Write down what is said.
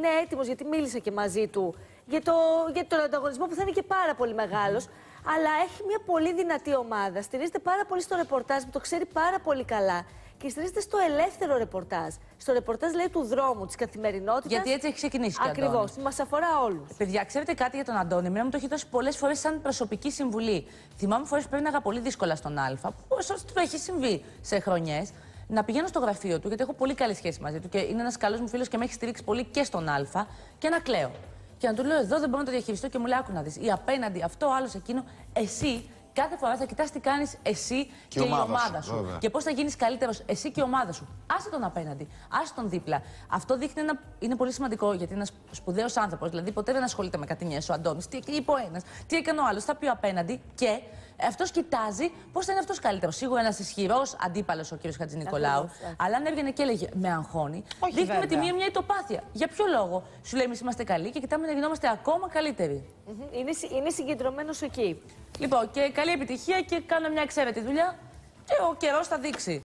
είναι έτοιμος, γιατί μίλησα και μαζί του, για τον ανταγωνισμό που θα είναι και πάρα πολύ μεγάλος. Αλλά έχει μια πολύ δυνατή ομάδα. Στηρίζεται πάρα πολύ στο ρεπορτάζ που το ξέρει πάρα πολύ καλά. Και στηρίζεται στο ελεύθερο ρεπορτάζ. Στο ρεπορτάζ, λέει, του δρόμου, της καθημερινότητας. Γιατί έτσι έχει ξεκινήσει και ο Αντώνης. Ακριβώς. Μας αφορά όλους. Παιδιά, ξέρετε κάτι για τον Αντώνη? Εμένα μου το έχει δώσει πολλές φορές σαν προσωπική συμβουλή. Θυμάμαι φορές που πέρναγα πολύ δύσκολα στον Α, που όσο του έχει συμβεί σε χρονιές, να πηγαίνω στο γραφείο του, γιατί έχω πολύ καλή σχέση μαζί του και είναι ένας καλός μου φίλος και με έχει στηρίξει πολύ και στον Α, και να κλαίω. Και να του λέω: εδώ δεν μπορώ να το διαχειριστώ, και μου λέει: άκου να δεις. Ή απέναντι, αυτό, άλλο, εκείνο, εσύ. Κάθε φορά θα κοιτάς τι κάνεις εσύ και η ομάδα σου. Βέβαια. Και πώς θα γίνεις καλύτερος εσύ και η ομάδα σου. Άσε τον απέναντι, άσε τον δίπλα. Αυτό δείχνει είναι πολύ σημαντικό, γιατί είναι ένας σπουδαίος άνθρωπος. Δηλαδή, ποτέ δεν ασχολείται με κατηνιές ο Αντώνης. Τι είπε ο ένας, τι έκανε ο άλλος. Θα πει ο απέναντι και αυτός κοιτάζει πώς θα είναι αυτός καλύτερος. Σίγουρα ένας ισχυρός αντίπαλος ο κ. Χατζηνικολάου. Αλλά αν έβγαινε και έλεγε με αγχώνει, δείχνουμε τη μία μια ητοπάθεια. Για ποιο λόγο? Σου λέει: εμείς είμαστε καλοί και κοιτάμε να γινόμαστε ακόμα καλύτεροι. Είναι συγκεντρωμένος εκεί. Λοιπόν, και καλή επιτυχία και κάνω μια εξαίρετη δουλειά και ο καιρός θα δείξει.